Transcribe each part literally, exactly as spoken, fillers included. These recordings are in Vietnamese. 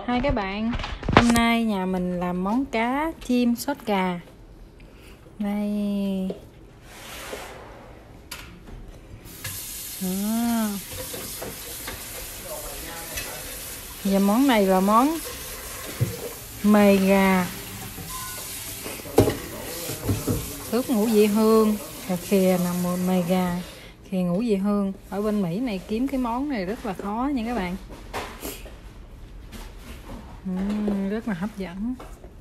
Hai các bạn, hôm nay nhà mình làm món cá chiên sốt cà. Đây. Đó. Và món này là món mề gà ướp ngũ vị hương, cà khìa nằm mề gà, khìa ngũ vị hương. Ở bên Mỹ này kiếm cái món này rất là khó nha các bạn. Uhm, rất là hấp dẫn.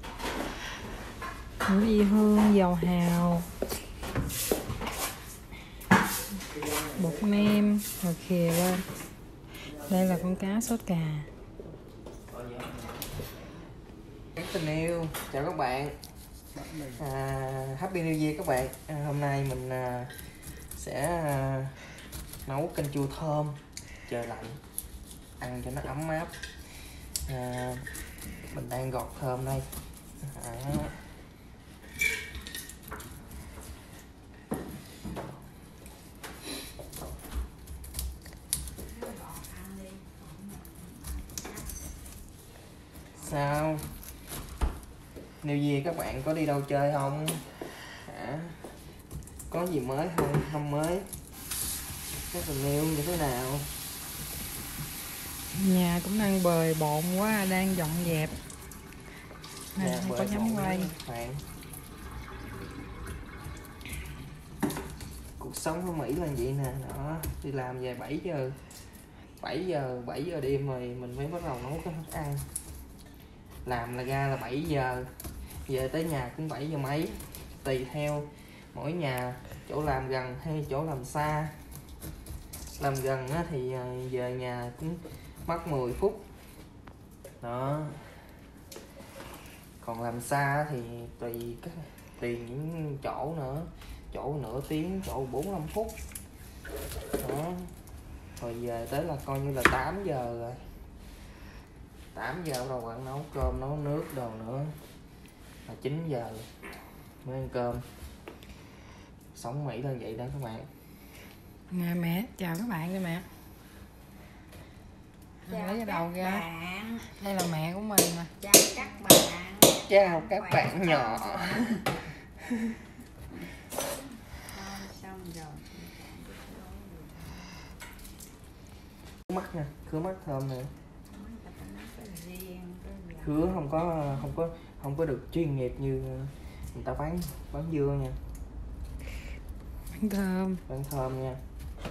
Ngũ vị hương, dầu hào, bột nêm, rồi khìa lên. Đây là con cá sốt cà. Các tình yêu, chào các bạn. à, Happy New Year các bạn. à, Hôm nay mình à, sẽ à, nấu canh chua thơm trời lạnh, ăn cho nó ấm áp. à, Mình đang gọt thơm đây. à, Sao New Year các bạn có đi đâu chơi không? Hả? Có gì mới không? Năm mới các tình yêu như thế nào? Nhà cũng đang bời bộn quá, đang dọn dẹp nên Dạ, không có dám quay. Bạn. Cuộc sống ở Mỹ là vậy nè, đó, đi làm về bảy giờ bảy giờ bảy giờ đêm rồi mình mới bắt đầu nấu cái thức ăn. Làm là ra là bảy giờ, về tới nhà cũng bảy giờ mấy, tùy theo mỗi nhà, chỗ làm gần hay chỗ làm xa. Làm gần thì về nhà cũng mất mười phút đó, còn làm xa thì tùy cái tùy những chỗ nữa, chỗ nửa tiếng, chỗ bốn mươi lăm phút đó. Rồi về tới là coi như là tám giờ rồi, tám giờ rồi bạn nấu cơm nấu nước đồ nữa là chín giờ mới ăn cơm. Sống Mỹ là vậy đó các bạn. Nè mẹ, chào các bạn đi mẹ. Chào lấy cái đầu ra. Bạn. Đây là mẹ của mình nè. Chào các bạn. Chào các bạn nhỏ. Xong rồi. Khứa mắt nè, khứa mắt thơm nè. Khứa không có không có không có được chuyên nghiệp như người ta bán bán dưa nha. Bán thơm. Bán thơm nha.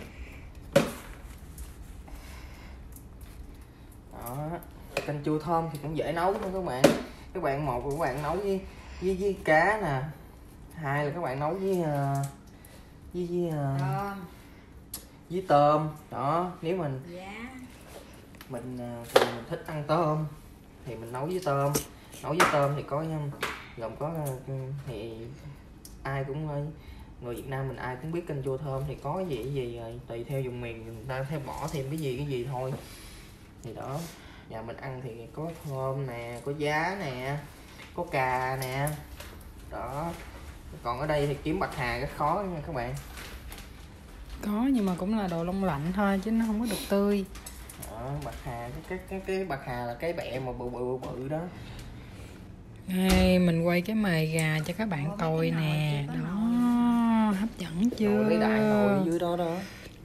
Đó, canh chua thơm thì cũng dễ nấu thôi các bạn. Các bạn một là các bạn nấu với với, với cá nè, hai là các bạn nấu với uh, với với, uh, Tôm. với tôm đó. Nếu mình Giá. mình uh, thì mình thích ăn tôm thì mình nấu với tôm. Nấu với tôm thì có gồm có uh, thì ai cũng uh, người Việt Nam mình ai cũng biết canh chua thơm thì có gì cái gì rồi, tùy theo vùng miền người ta theo bỏ thêm cái gì cái gì thôi. Thì đó, nhà mình ăn thì có thơm nè, có giá nè, có cà nè đó. Còn ở đây thì kiếm bạc hà rất khó nha các bạn. Có nhưng mà cũng là đồ đông lạnh thôi chứ nó không có được tươi. Đó, bạc hà, cái cái cái, cái bạc hà là cái bẹ mà bự bự bự, bự đó. Đây mình quay cái mề gà cho các bạn coi nè. Đó, hấp dẫn chưa? Nồi lấy đại nồi dưới đó đó.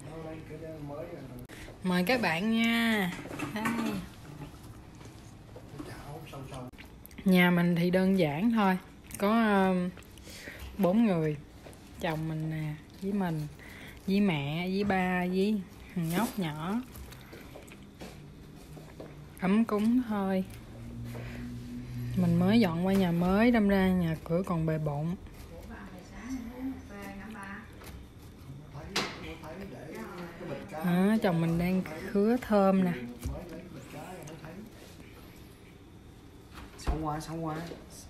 Mời các bạn nha. Đây. Nhà mình thì đơn giản thôi, có bốn uh, người, chồng mình nè, với mình, với mẹ, với ba, với thằng nhóc nhỏ, ấm cúng thôi. Mình mới dọn qua nhà mới, đâm ra nhà cửa còn bề bộn. À, chồng mình đang khứa thơm nè. Xấu quá, xấu quá.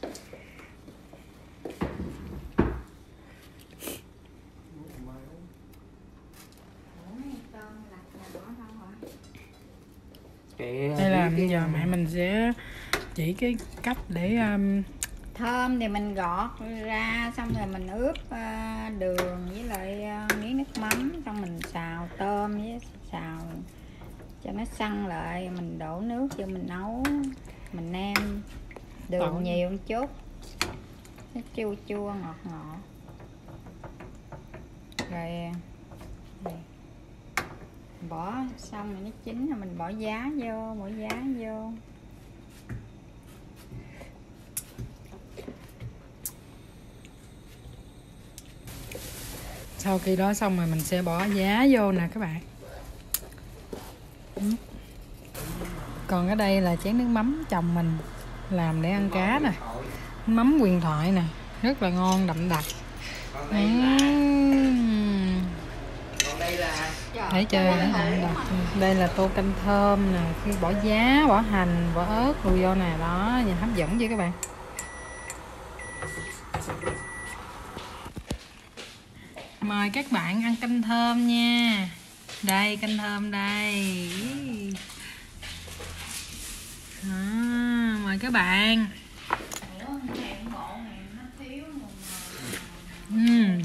Đây là bây giờ mẹ mình sẽ chỉ cái cách để um... thơm thì mình gọt ra, xong rồi mình ướp uh, đường với lại uh, miếng nước mắm, xong mình xào tôm với xào cho nó săn lại, mình đổ nước vô mình nấu. mình nêm đường Tỏi. nhiều một chút, nó chua chua ngọt ngọt. Rồi này, bỏ xong rồi nó chín rồi mình bỏ giá vô, bỏ giá vô. Sau khi đó xong rồi mình sẽ bỏ giá vô nè các bạn. Còn ở đây là chén nước mắm chồng mình làm để ăn cá nè, mắm huyền thoại nè, rất là ngon đậm đặc. Uhm. Thấy chưa? Đây là tô canh thơm nè, khi bỏ giá, bỏ hành, bỏ ớt đồ vô nè, đó, nhìn hấp dẫn chưa các bạn? Mời các bạn ăn canh thơm nha. Đây canh thơm đây. À, mời các bạn. Uhm.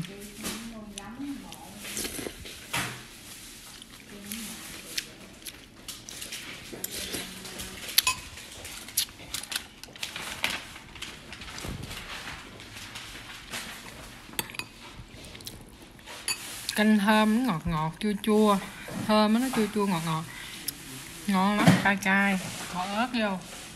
Canh thơm nó ngọt ngọt chua chua, thơm nó chua chua ngọt ngọt, ngon lắm, cay cay, bỏ ớt vô.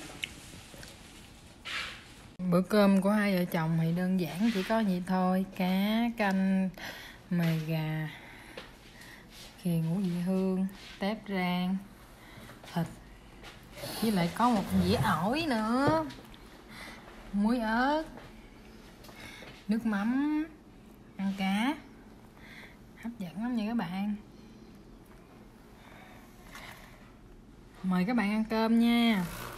Bữa cơm của hai vợ chồng thì đơn giản chỉ có vậy thôi: cá, canh, mề gà, khìa ngũ vị hương, tép rang, thịt, với lại có một dĩa ổi nữa, muối ớt, nước mắm, ăn cá. Hấp dẫn lắm nha các bạn. Mời các bạn ăn cơm nha.